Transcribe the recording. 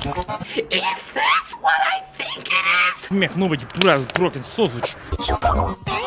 Is this what I think it is? Como é que nobody broken sausage?